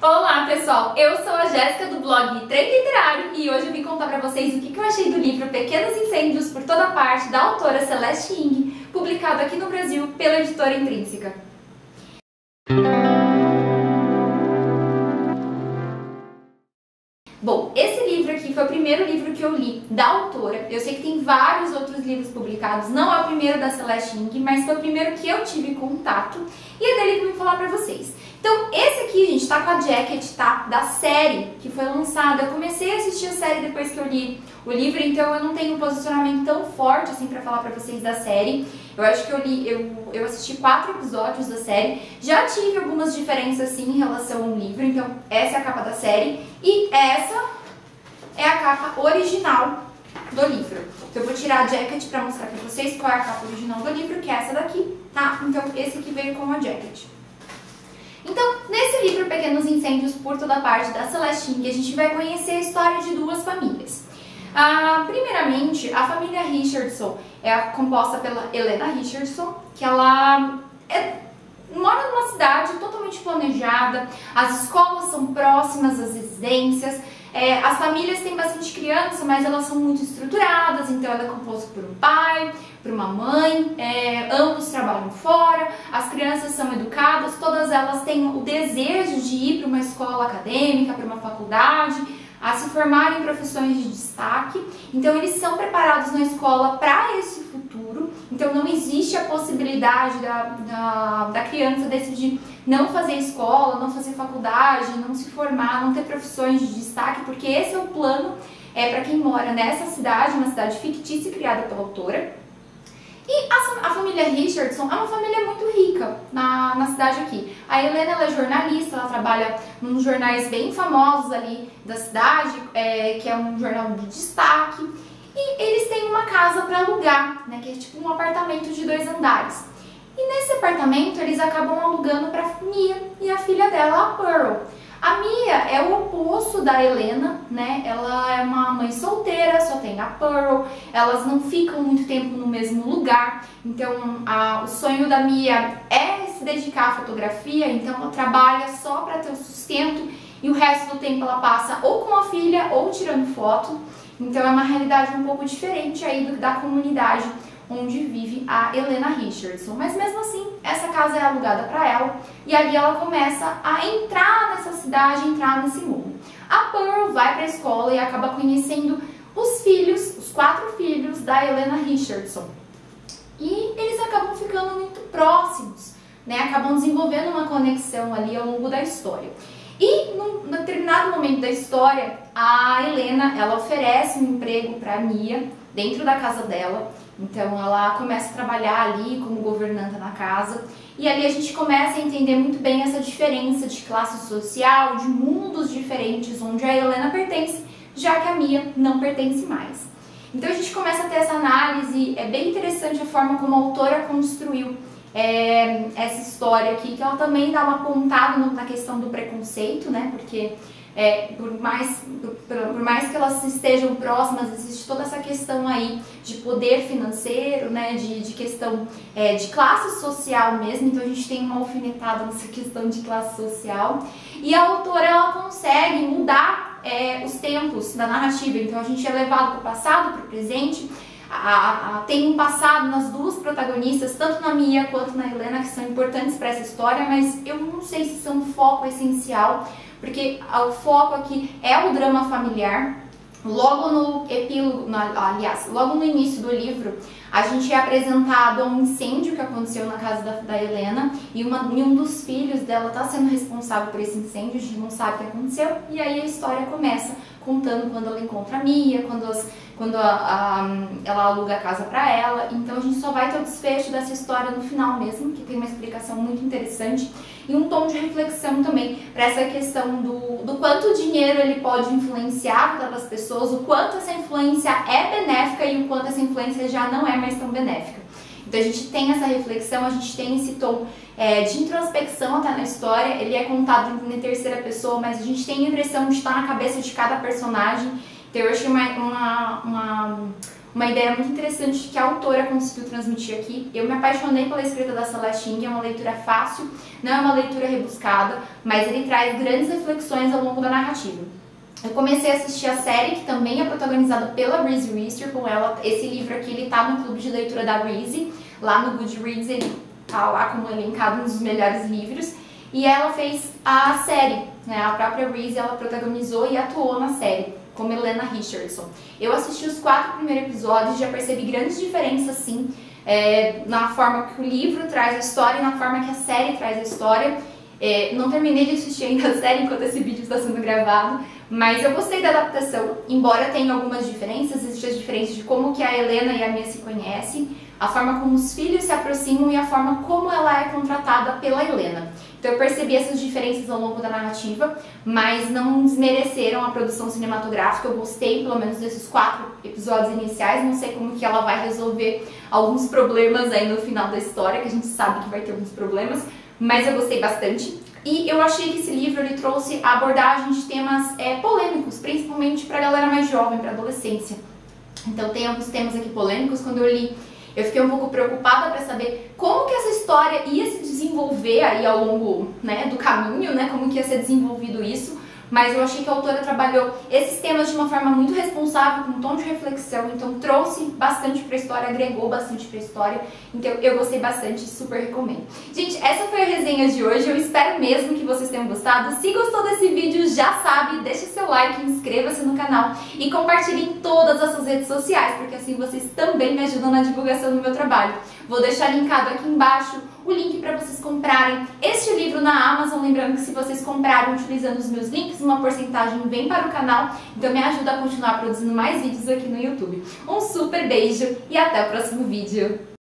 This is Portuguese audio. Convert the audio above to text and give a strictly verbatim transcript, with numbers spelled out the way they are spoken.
Olá pessoal, eu sou a Jéssica do blog Trem Literário e hoje eu vim contar pra vocês o que eu achei do livro Pequenos Incêndios por Toda Parte, da autora Celeste Ng, publicado aqui no Brasil pela editora Intrínseca. Bom, esse livro aqui foi o primeiro livro que eu li da autora. Eu sei que tem vários outros livros publicados, não é o primeiro da Celeste Ng, mas foi o primeiro que eu tive contato e é dele que eu vim falar pra vocês. Então, esse aqui, gente, tá com a jacket, tá? Da série que foi lançada. Eu comecei a assistir a série depois que eu li o livro, então eu não tenho um posicionamento tão forte assim pra falar pra vocês da série. Eu acho que eu li, eu, eu assisti quatro episódios da série. Já tive algumas diferenças assim em relação ao livro, então essa é a capa da série e essa é a capa original do livro. Então eu vou tirar a jacket pra mostrar pra vocês qual é a capa original do livro, que é essa daqui, tá? Então esse aqui veio com a jacket. Então, nesse livro Pequenos Incêndios por Toda Parte, da Celeste Ng, a gente vai conhecer a história de duas famílias. Ah, primeiramente, a família Richardson é composta pela Helena Richardson, que ela é, mora numa cidade totalmente planejada, as escolas são próximas às residências, é, as famílias têm bastante criança, mas elas são muito estruturadas, então ela é composta por um pai, por uma mãe, é, ambos trabalham fora, as crianças são educadas, todas elas têm o desejo de ir para uma escola acadêmica, para uma faculdade, a se formarem em profissões de destaque, então eles são preparados na escola para esse futuro, então não existe a possibilidade da, da, da criança decidir não fazer escola, não fazer faculdade, não se formar, não ter profissões de destaque, porque esse é o plano é, para quem mora nessa cidade, uma cidade fictícia criada pela autora. E a, a família Richardson é uma família muito rica na, na cidade aqui. A Helena ela é jornalista, ela trabalha nos jornais bem famosos ali da cidade, é, que é um jornal de destaque. E eles têm uma casa para alugar, né, que é tipo um apartamento de dois andares. E nesse apartamento eles acabam alugando para Mia e a filha dela, a Pearl. A Mia é o oposto da Helena, né? Ela é uma mãe solteira, só tem a Pearl, elas não ficam muito tempo no mesmo lugar, então a, o sonho da Mia é se dedicar à fotografia, então ela trabalha só para ter o sustento e o resto do tempo ela passa ou com a filha ou tirando foto, então é uma realidade um pouco diferente aí do, da comunidade onde vive a Helena Richardson, mas mesmo assim essa casa é alugada para ela e ali ela começa a entrar nessa cidade, entrar nesse mundo. A Pearl vai para a escola e acaba conhecendo os filhos, os quatro filhos da Helena Richardson e eles acabam ficando muito próximos, né? Acabam desenvolvendo uma conexão ali ao longo da história. E num determinado momento da história, a Helena ela oferece um emprego para a Mia dentro da casa dela. Então ela começa a trabalhar ali como governanta na casa e ali a gente começa a entender muito bem essa diferença de classe social, de mundos diferentes onde a Helena pertence, já que a Mia não pertence mais. Então a gente começa a ter essa análise, é bem interessante a forma como a autora construiu é, essa história aqui, que ela também dá uma pontada no, na questão do preconceito, né, porque É, por, mais, por, por mais que elas estejam próximas, existe toda essa questão aí de poder financeiro, né, de, de questão é, de classe social mesmo, então a gente tem uma alfinetada nessa questão de classe social. E a autora ela consegue mudar é, os tempos da narrativa, então a gente é levado para o passado, para o presente. A, a, tem um passado nas duas protagonistas, tanto na Mia quanto na Helena, que são importantes para essa história, mas eu não sei se são um foco essencial, porque o foco aqui é o drama familiar. Logo no epílogo, no, aliás, logo no início do livro, a gente é apresentado a um incêndio que aconteceu na casa da, da Helena e, uma, e um dos filhos dela está sendo responsável por esse incêndio, a gente não sabe o que aconteceu, e aí a história começa contando quando ela encontra a Mia, quando, as, quando a, a, ela aluga a casa para ela, então a gente só vai ter o desfecho dessa história no final mesmo, que tem uma explicação muito interessante e um tom de reflexão também para essa questão do, do quanto o dinheiro ele pode influenciar a vida das pessoas, o quanto essa influência é benéfica e o quanto essa influência já não é mais tão benéfica. Então a gente tem essa reflexão, a gente tem esse tom é, de introspecção até na história, ele é contado em terceira pessoa, mas a gente tem a impressão de estar na cabeça de cada personagem. Então eu achei uma, uma, uma, uma ideia muito interessante que a autora conseguiu transmitir aqui. Eu me apaixonei pela escrita da Celeste Ng, é uma leitura fácil, não é uma leitura rebuscada, mas ele traz grandes reflexões ao longo da narrativa. Eu comecei a assistir a série, que também é protagonizada pela Reese Witherspoon. Ela, esse livro aqui, ele tá no clube de leitura da Reese, lá no Goodreads, ele tá lá como elencado um dos melhores livros. E ela fez a série, né? A própria Reese, ela protagonizou e atuou na série, como Helena Richardson. Eu assisti os quatro primeiros episódios e já percebi grandes diferenças, sim, é, na forma que o livro traz a história e na forma que a série traz a história. É, não terminei de assistir ainda a série enquanto esse vídeo está sendo gravado, mas eu gostei da adaptação, embora tenha algumas diferenças. Existem as diferenças de como que a Helena e a Mia se conhecem, a forma como os filhos se aproximam e a forma como ela é contratada pela Helena. Então eu percebi essas diferenças ao longo da narrativa, mas não desmereceram a produção cinematográfica. Eu gostei pelo menos desses quatro episódios iniciais, não sei como que ela vai resolver alguns problemas aí no final da história, que a gente sabe que vai ter alguns problemas, mas eu gostei bastante. E eu achei que esse livro ele trouxe a abordagem de temas é, polêmicos, principalmente para a galera mais jovem, para adolescência. Então tem alguns temas aqui polêmicos. Quando eu li, eu fiquei um pouco preocupada para saber como que essa história ia se desenvolver aí ao longo, né, do caminho, né, como que ia ser desenvolvido isso. Mas eu achei que a autora trabalhou esses temas de uma forma muito responsável, com um tom de reflexão, então trouxe bastante pra história, agregou bastante pra história, então eu gostei bastante, super recomendo. Gente, essa foi a resenha de hoje, eu espero mesmo que vocês tenham gostado. Se gostou desse vídeo, já sabe, deixa seu like, inscreva-se no canal e compartilhe em todas as suas redes sociais, porque assim vocês também me ajudam na divulgação do meu trabalho. Vou deixar linkado aqui embaixo o link para vocês comprarem este livro na Amazon, lembrando que se vocês comprarem utilizando os meus links, uma porcentagem vem para o canal, então me ajuda a continuar produzindo mais vídeos aqui no YouTube. Um super beijo e até o próximo vídeo!